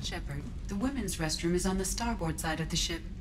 Shepard, the women's restroom is on the starboard side of the ship.